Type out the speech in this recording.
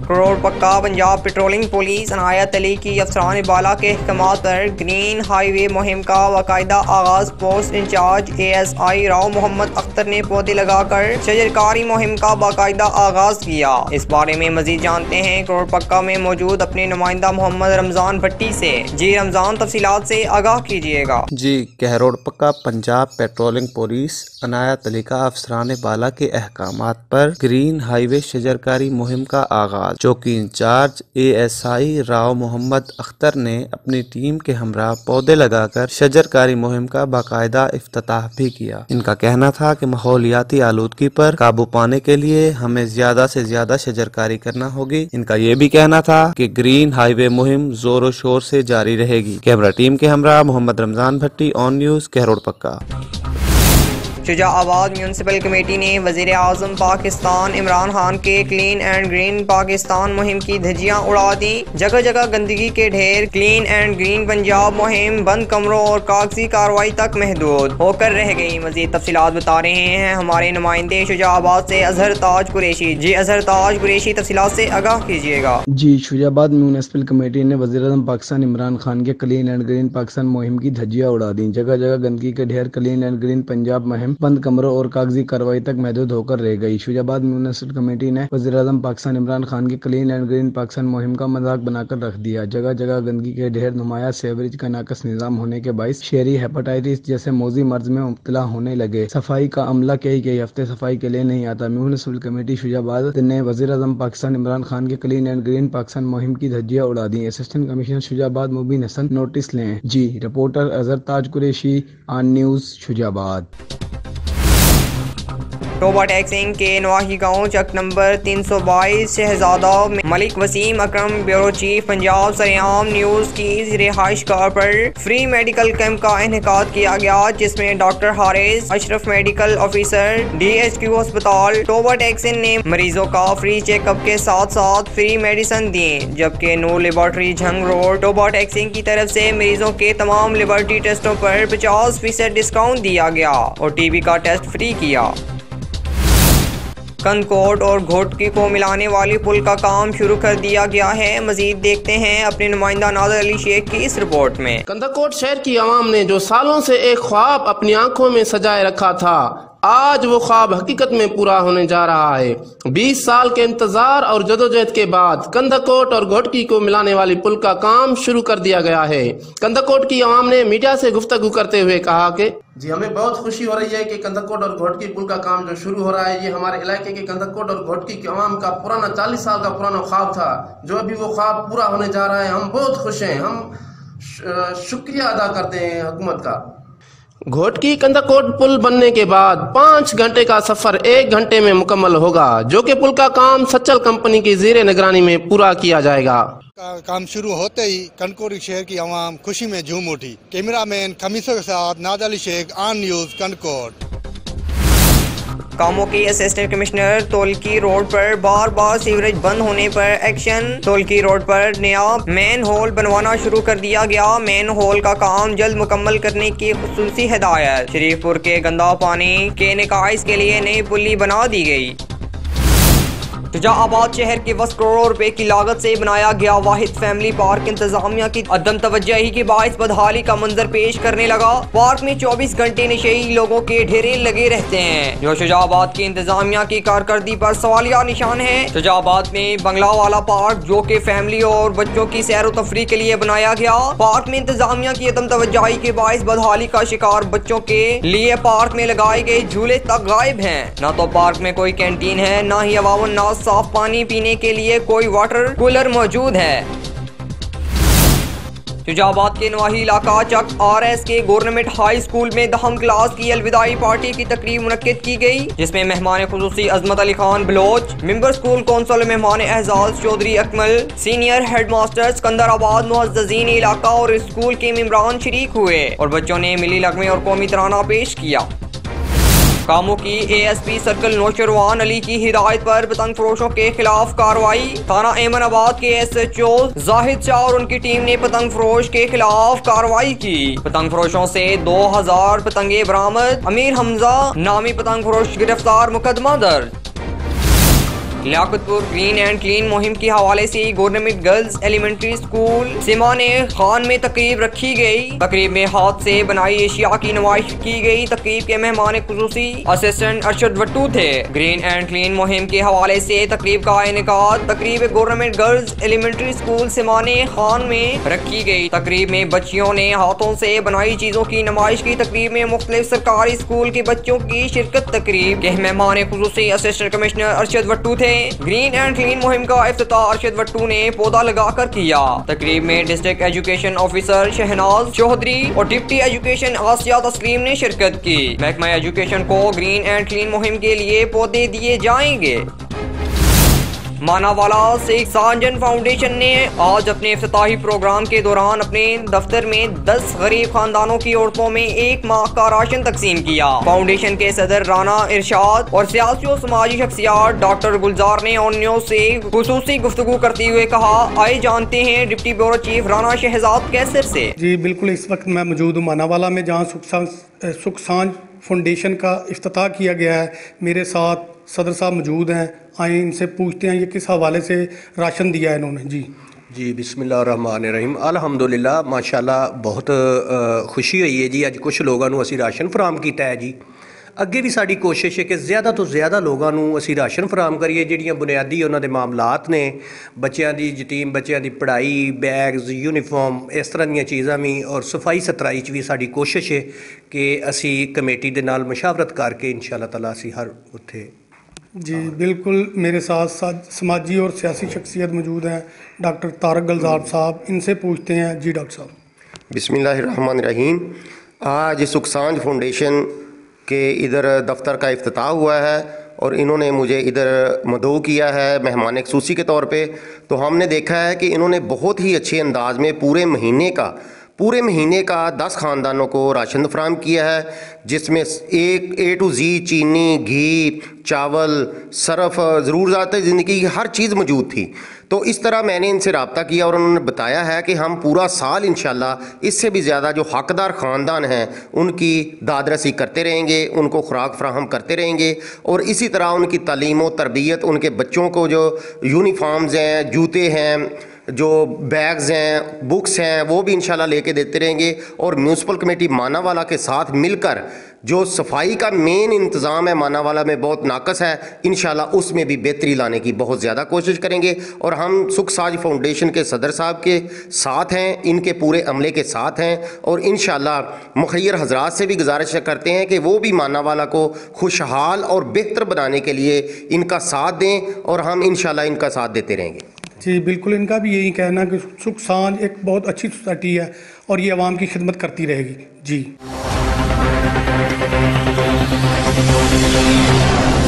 Crore Pakka Punjab patrolling police Inayat Ali की अफसरान बाला के अहकामात पर ग्रीन हाईवे मुहिम का बाकायदा आगाज post incharge ASI Rao Mohammad Akhtar ने पौधे लगाकर शजरकारी मुहिम का बाकायदा आगाज किया। इस बारे में मजीद जानते हैं करोड़ पक्का में मौजूद अपने नुमाइंदा मोहम्मद रमजान भट्टी से। जी रमजान, तफसीलात से आगाह कीजिएगा। जी, करोड़ पक्का पंजाब पेट्रोलिंग पुलिस अनायत अली का अफसरान बाला के अहकामात पर ग्रीन हाईवे शजरकारी मुहिम का आगाज, जो कि इंचार्ज ASI राव मोहम्मद अख्तर ने अपनी टीम के हमरा पौधे लगाकर शजरकारी मुहिम का बाकायदा इफ्तिताह भी किया। इनका कहना था कि माहौलियाती आलूदगी पर काबू पाने के लिए हमें ज्यादा से ज्यादा शजरकारी करना होगी। इनका ये भी कहना था कि ग्रीन हाईवे मुहिम जोरों शोर से जारी रहेगी। कैमरा टीम के हमरा Mohammad Ramzan Bhatti, on news, Karor Pakka. Shujabad municipal committee ने वज़ीर आज़म पाकिस्तान इमरान खान के क्लीन एंड ग्रीन पाकिस्तान मुहिम की धज्जियां उड़ा दी। जगह जगह गंदगी के ढेर। क्लीन एंड ग्रीन पंजाब मुहिम बंद कमरों और कागजी कार्रवाई तक महदूद होकर रह गई। मज़ीद तफसीलात बता रहे हैं हमारे नुमाइंदे शुजाआबाद से अजहर ताज कुरैशी। जी अजहर ताज कुरैशी, तफसीलात से आगाह कीजिएगा। जी, शुजाआबाद म्यूनसिपल कमेटी ने वज़ीर आज़म पाकिस्तान इमरान खान के क्लीन एंड ग्रीन पाकिस्तान मुहिम की धज्जियां उड़ा दी। जगह जगह गंदगी के ढेर। क्लीन एंड ग्रीन पंजाब मुहिम बंद कमरों और कागजी कार्रवाई तक महदूद होकर रह गई। शुजाआबाद म्यूनसिपल कमेटी ने वज़ीर आज़म पाकिस्तान इमरान खान की क्लीन एंड ग्रीन पाकिस्तान मुहिम का मजाक बनाकर रख दिया। जगह जगह गंदगी के ढेर। नुमाया सेवरेज का नाकस निजाम होने के बाइस शहरी हेपेटाइटिस जैसे मौजी मर्ज में मुब्तला होने लगे। सफाई का अमला कई हफ्ते सफाई के लिए नहीं आता। म्यूनसिपल कमेटी शुजाआबाद ने वज़ीर आज़म पाकिस्तान इमरान खान के क्लीन एंड ग्रीन पाकिस्तान मुहिम की धज्जियां उड़ा दी। Assistant commissioner Shujabad Mubeen Hasan notice लें। जी reporter Azhar Taj Qureshi, on news Shujabad. Toba Tek Singh के नवाही गाँव चक नंबर 322 शहजादा में मलिक वसीम अकरम ब्यूरो चीफ पंजाब सरेआम न्यूज की रिहाइश गाह पर फ्री मेडिकल कैंप का इनेकाद किया गया, जिसमें doctor Haris Ashraf medical officer DHQ अस्पताल टोबा टैक्सिंग ने मरीजों का फ्री चेकअप के साथ साथ फ्री मेडिसिन दी। जबकि नूर लेबॉर्ट्री झंग रोड टोबा टैक्सिंग की तरफ से मरीजों के तमाम लेबॉर्ट्री टेस्टों पर 50% डिस्काउंट दिया गया और TB का टेस्ट फ्री किया। कंदकोट और घोटकी को मिलाने वाली पुल का काम शुरू कर दिया गया है। मजीद देखते हैं अपने नुमाइंदा नाज़र अली शेख की इस रिपोर्ट में। कंदकोट शहर की आवाम ने जो सालों से एक ख्वाब अपनी आंखों में सजाए रखा था, आज वो ख्वाब हकीकत में पूरा होने जा रहा है। 20 साल के इंतजार और जदोजहद के बाद कंदकोट और घोटकी को मिलाने वाली पुल का काम शुरू कर दिया गया है। कंदकोट की आवाम ने मीडिया से गुफ्तगू करते हुए कहा कि जी हमें बहुत खुशी हो रही है कि कंदकोट और घोटकी पुल का काम जो शुरू हो रहा है, ये हमारे इलाके के कंदकोट और घोटकी की आवाम का पुराना 40 साल का पुराना ख्वाब था, जो अभी वो ख्वाब पूरा होने जा रहा है। हम बहुत खुश हैं। हम शुक्रिया अदा करते हैं हुकूमत का। घोटकी कंदकोट पुल बनने के बाद 5 घंटे का सफर 1 घंटे में मुकम्मल होगा, जो कि पुल का काम सच्चल कंपनी की ज़ेरे निगरानी में पूरा किया जाएगा। काम शुरू होते ही कंदकोट शहर की आवाम खुशी में झूम उठी। कैमरामैन खमीसों के साथ नाज़र अली शेख, ऑन न्यूज कंदकोट। कामों की असिस्टेंट कमिश्नर तोलकी रोड पर बार बार सीवरेज बंद होने पर एक्शन। तोलकी रोड पर नया मेन होल बनवाना शुरू कर दिया गया। मेन होल का काम जल्द मुकम्मल करने की खुसूसी हिदायत। शरीफपुर के गंदा पानी के निकास के लिए नई पुली बना दी गई। शुजाआबाद शहर के 10 करोड़ रुपए की लागत से बनाया गया वाहिद फैमिली पार्क इंतजामिया की अदम तवज्जोही के बायस बदहाली का मंजर पेश करने लगा। पार्क में 24 घंटे नशेई लोगों के ढेरे लगे रहते हैं, जो शुजाआबाद की इंतजामिया की कारकर्दगी पर सवालिया निशान है। शुजाआबाद में बंगला वाला पार्क, जो के फैमिली और बच्चों की सैर व तफरी के लिए बनाया गया, पार्क में इंतजामिया की अदम तवज्जोही के बायस बदहाली का शिकार बच्चों के लिए पार्क में लगाए गए झूले तक गायब हैं। न तो पार्क में कोई कैंटीन है, न ही अवामन नाज साफ पानी पीने के लिए कोई वाटर कूलर मौजूद है। शुजाआबाद के नवाही इलाका चक RS के गवर्नमेंट हाई स्कूल में 10वीं क्लास की अलविदाई पार्टी की तकरीब मुनक्किद की गई, जिसमें मेहमान खुसूसी Azmat Ali Khan Baloch, member school council मेहमान Ejaz Chaudhry Akmal, senior head master Sikandarabad, मुअज्जजीन इलाका और स्कूल के मेंबरान शरीक हुए और बच्चों ने मिली लगमे और कौमी तराना पेश किया। कामों की ASP सर्कल नौशरवान अली की हिदायत पर पतंग फरोशों के खिलाफ कार्रवाई। थाना एमनाबाद के SHO जाहिद शाह और उनकी टीम ने पतंग फरोश के खिलाफ कार्रवाई की। पतंग फरोशों से 2000 पतंगे बरामद। अमीर हमजा नामी पतंग फरोश गिरफ्तार, मुकदमा दर्ज। लियाकतपुर ग्रीन एंड क्लीन मुहिम के हवाले से गवर्नमेंट गर्ल्स एलिमेंट्री स्कूल सिमाने खान में तकरीब रखी गई। तकरीब में हाथ से बनाई एशिया की नुमाइश की गई। तकरीब के मेहमान खुसूसी असिस्टेंट अरशद वट्टू थे। ग्रीन एंड क्लीन मुहिम के हवाले से तकरीब का इनेकाद तकरीब गवर्नमेंट गर्ल्स एलिमेंट्री स्कूल सिमाने खान में रखी गई। तकरीब में बच्चियों ने हाथों से बनाई चीजों की नुमाइश की। तकरीब में मुख्तलिफ सरकारी स्कूल के बच्चों की शिरकत। तकरीब के मेहमान खुसूसी असिस्टेंट कमिश्नर अरशद वट्टू थे। ग्रीन एंड क्लीन मुहिम का इफ्तिताह अरशद वट्टू ने पौधा लगाकर किया। तकरीब में district education officer Shahnaz Chaudhry और डिप्टी एजुकेशन आसिया तस्लीम ने शिरकत की। महकमा एजुकेशन को ग्रीन एंड क्लीन मुहिम के लिए पौधे दिए जाएंगे। मानावाला शेख साजन फाउंडेशन ने आज अपने इफ्तिताही प्रोग्राम के दौरान अपने दफ्तर में 10 गरीब खानदानों की औरतों में 1 माह का राशन तकसीम किया। फाउंडेशन के सदर राना इरशाद और सियासी और समाजी शख्सियात डॉक्टर गुलजार ने ऑन न्यूज से खुसूसी गुफ्तगू करते हुए कहा, आए जानते हैं deputy bureau chief Rana Shahzad Qaiser से। जी बिल्कुल, इस वक्त मैं मौजूद हूँ मानावाला में, जहाँ सुख सांझ फाउंडेशन का इफ्तिताह किया गया है। मेरे साथ सदर साहब मौजूद हैं, आए इनसे पूछते हैं ये किस हवाले से राशन दिया है इन्होंने। जी बिस्मिल्लाहिर्रहमानिर्रहीम। अल्हम्दुलिल्लाह माशाल्लाह बहुत खुशी हुई है जी। अज कुछ लोगों को असी राशन फराम किया है जी। अगे भी साड़ी कोशिश है कि ज़्यादा तो ज़्यादा लोगों को असी राशन फराम करिए। जिहड़ियां बुनियादी उन्होंने मामलात ने, बच्चों की यतीम बच्चों की पढ़ाई, बैग्स, यूनीफॉर्म, इस तरह दी चीज़ां भी, और सफाई सतराई भी साड़ी कोशिश है कि असी कमेटी के नाल मशावरत करके इंशाअल्लाह ताला असी हर उत्थे। जी बिल्कुल, मेरे साथ समाजी और सियासी शख्सियत मौजूद हैं, डॉक्टर तारक गुलजार साहब, इनसे पूछते हैं। जी डॉक्टर साहब। बिस्मिल्लाहिर्रहमानिर्रहीम। आज सुख सांझ फाउंडेशन के इधर दफ्तर का इफ्तिताह हुआ है और इन्होंने मुझे इधर मदऊ किया है मेहमान ख़ुसूसी के तौर पे। तो हमने देखा है कि इन्होंने बहुत ही अच्छे अंदाज में पूरे महीने का 10 ख़ानदानों को राशन फराहम किया है, जिसमें A to Z चीनी, घी, चावल, सरफ, ज़रूरत ज़िंदगी की हर चीज़ मौजूद थी। तो इस तरह मैंने इनसे रब्ता किया और उन्होंने बताया है कि हम पूरा साल इंशाल्लाह इससे भी ज़्यादा जो हकदार ख़ानदान हैं उनकी दादरसी करते रहेंगे, उनको खुराक फराहम करते रहेंगे, और इसी तरह उनकी तालीम व तरबियत, उनके बच्चों को जो यूनिफॉर्म्स हैं, जूते हैं, जो बैग्स हैं, बुक्स हैं, वो भी इंशाल्लाह लेके देते रहेंगे। और म्यूनसिपल कमेटी मानावाला के साथ मिलकर जो सफाई का मेन इंतज़ाम है मानावाला में बहुत नाकस है, इंशाल्लाह उसमें भी बेहतरी लाने की बहुत ज़्यादा कोशिश करेंगे। और हम सुख सांझ फाउंडेशन के सदर साहब के साथ हैं, इनके पूरे अमले के साथ हैं, और इंशाल्लाह मुखय्यर हजरात से भी गुजारिश करते हैं कि वो भी मानावाला को खुशहाल और बेहतर बनाने के लिए इनका साथ दें, और हम इंशाल्लाह इनका साथ देते रहेंगे। जी बिल्कुल, इनका भी यही कहना कि सुख सांझ एक बहुत अच्छी सोसाइटी है और ये आवाम की खिदमत करती रहेगी। जी।